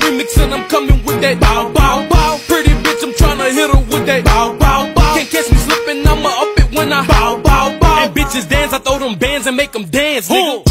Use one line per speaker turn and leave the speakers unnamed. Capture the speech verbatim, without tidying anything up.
remix and I'm coming with that bow, bow, bow. Pretty bitch, I'm tryna hit her with that bow, bow, bow. Can't catch me slipping, I'ma up it when I bow, bow, bow. And bitches dance, I throw them bands and make them dance, nigga.